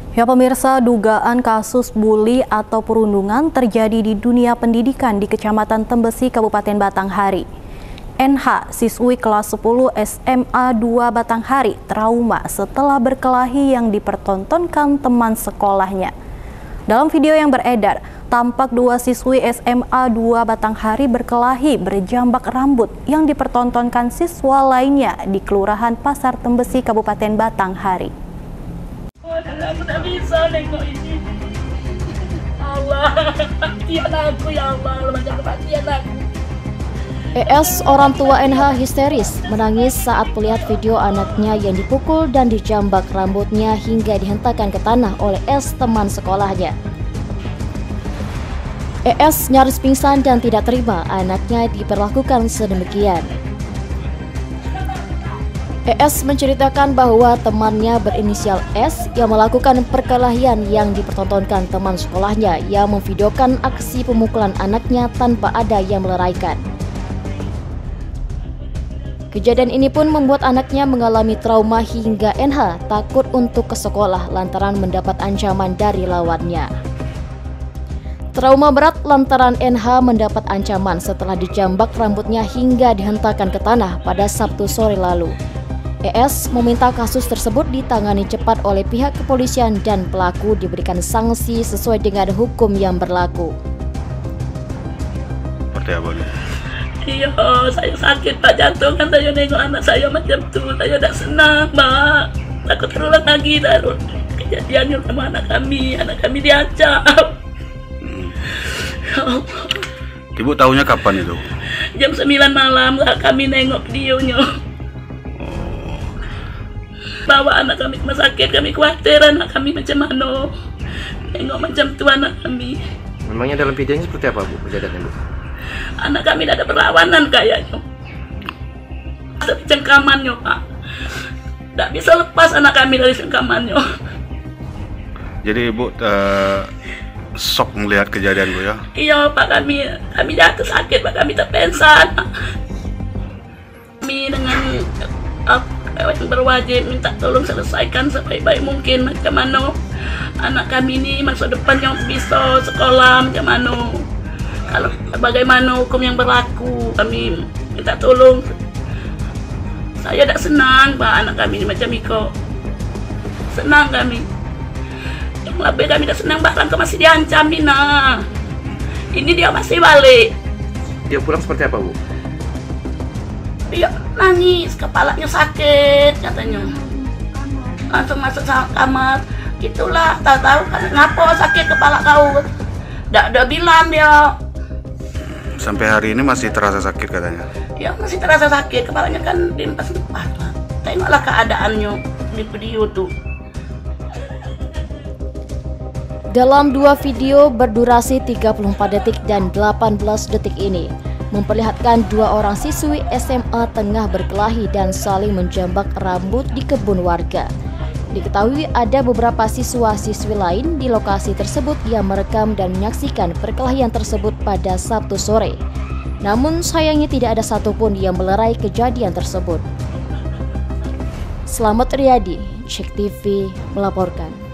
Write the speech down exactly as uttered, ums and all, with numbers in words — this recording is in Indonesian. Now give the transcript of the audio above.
Ya pemirsa, dugaan kasus buli atau perundungan terjadi di dunia pendidikan di Kecamatan Tembesi, Kabupaten Batanghari. N H, siswi kelas sepuluh S M A dua Batanghari, trauma setelah berkelahi yang dipertontonkan teman sekolahnya. Dalam video yang beredar, tampak dua siswi S M A dua Batanghari berkelahi berjambak rambut yang dipertontonkan siswa lainnya di Kelurahan Pasar Tembesi, Kabupaten Batanghari. Aku tak bisa nengok ini. Allah, kematian aku ya Allah, macam kematian aku. E S, orang tua N H, histeris menangis saat melihat video anaknya yang dipukul dan dijambak rambutnya hingga dihentakkan ke tanah oleh S, teman sekolahnya. E S nyaris pingsan dan tidak terima anaknya diperlakukan sedemikian. E S menceritakan bahwa temannya berinisial S yang melakukan perkelahian yang dipertontonkan teman sekolahnya yang memvideokan aksi pemukulan anaknya tanpa ada yang meleraikan. Kejadian ini pun membuat anaknya mengalami trauma hingga N H takut untuk ke sekolah lantaran mendapat ancaman dari lawannya. Trauma berat lantaran N H mendapat ancaman setelah dijambak rambutnya hingga dihentakkan ke tanah pada Sabtu sore lalu. E S meminta kasus tersebut ditangani cepat oleh pihak kepolisian dan pelaku diberikan sanksi sesuai dengan hukum yang berlaku. Seperti apa nih? Iya, saya sakit Pak, jantung kan saya nengok anak saya macam tu. Saya tak senang Pak. Takut terulang lagi dah kejadiannya sama anak kami. Anak kami diacak. Hmm. Ibu tahunya kapan itu? Jam sembilan malam kami nengok videonya. Bawa anak kami ke rumah sakit, kami khawatir anak kami macam mana. Tengok macam tu anak kami. Memangnya dalam videonya seperti apa Bu kejadiannya Bu? Anak kami tidak ada perlawanan kayaknya. Dari cengkamannya Pak. Tak bisa lepas anak kami dari cengkamannya. Jadi Ibu uh, shock melihat kejadian Bu ya? Iya Pak, kami kami jatuh sakit Pak, kami terpensan. Kami dengan uh, yang berwajib minta tolong selesaikan sebaik-baik mungkin macam mana anak kami ini masa depannya bisa sekolah macam mana, kalau bagaimana hukum yang berlaku. Kami minta tolong. Saya tak senang Pak, anak kami ini macam Miko. Senang kami. Yang lebih kami tak senang Pak, Rangka masih diancam Mina. Ini dia masih balik. Dia pulang seperti apa Bu? Dia nangis, kepalanya sakit katanya. Langsung masuk kamar. Itulah, tahu-tahu kan ngapa sakit kepala kau. Tidak ada bilang dia. Sampai hari ini masih terasa sakit katanya? Ya masih terasa sakit, kepalanya kan diempas tempat lah. Tengoklah keadaannya di video tuh. Dalam dua video berdurasi tiga puluh empat detik dan delapan belas detik ini memperlihatkan dua orang siswi S M A tengah berkelahi dan saling menjambak rambut di kebun warga. Diketahui ada beberapa siswa-siswi lain di lokasi tersebut yang merekam dan menyaksikan perkelahian tersebut pada Sabtu sore. Namun sayangnya tidak ada satupun yang melerai kejadian tersebut. Selamat Riyadi, Cek T V melaporkan.